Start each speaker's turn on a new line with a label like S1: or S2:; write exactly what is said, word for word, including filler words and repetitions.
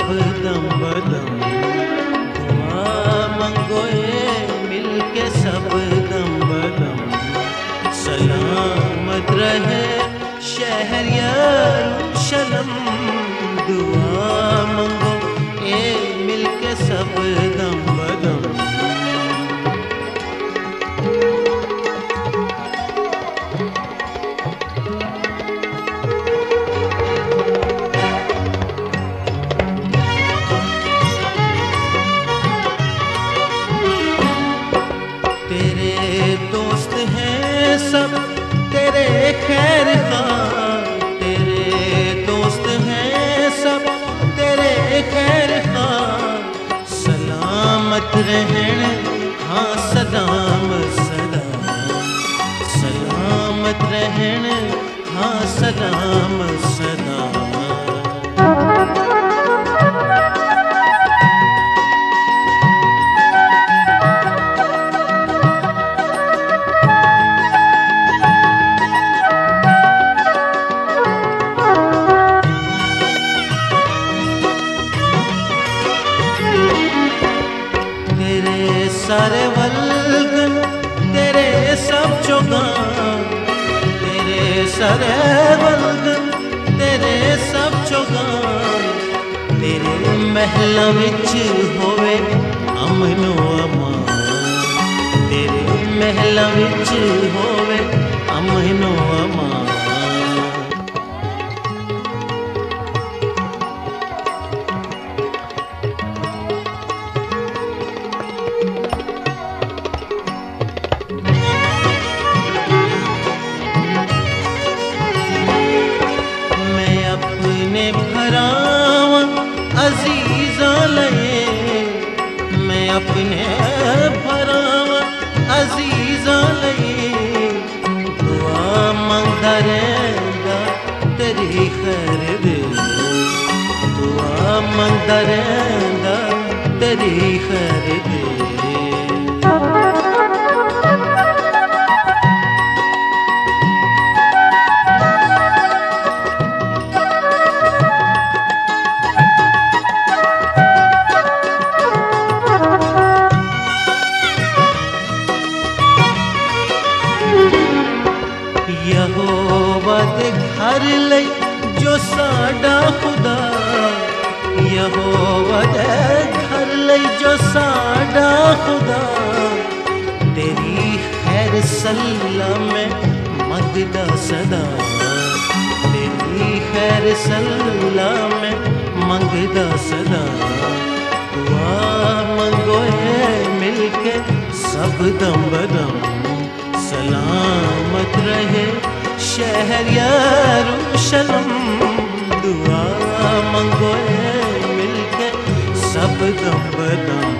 S1: सब दम बदम। दुआ मंगो ये मिलके सब दम बदम। सलामत रहे शहर यरूशलम। दुआ मंगो ये मिलके सब दम बदम। सब तेरे खैर खां, तेरे दोस्त हैं सब तेरे खैर खां। सलामत रहन हाँ सलाम सदा, सलामत रहन हाँ सलाम सदा। सारे वल्गन तेरे सब चौगान, तेरे सारे वल्गन तेरे सब चौगान। तेरे महला विच होवे अमनो अमान, तेरे महला विच होवे अमनो अमान। अजीजा लये मैं अपने भरावा अजीजा लये। दुआ मंगदा रहंदा तेरी खैर दे, दुआ मंगदा रहंदा तेरी खैर दे। यहोवा दे घर लई जो साडा खुदा, यहोवा दे घर लई जो साडा खुदा। तेरी खैर सल्ला में मंगदा सदा, तेरी खैर सल्ला में मंगदा सदा। दुआ मंगो ये मिलके सब दम बदम। सलामत रहे शहर यरूशलम। दुआ मंगो मिलके सब दम बदम।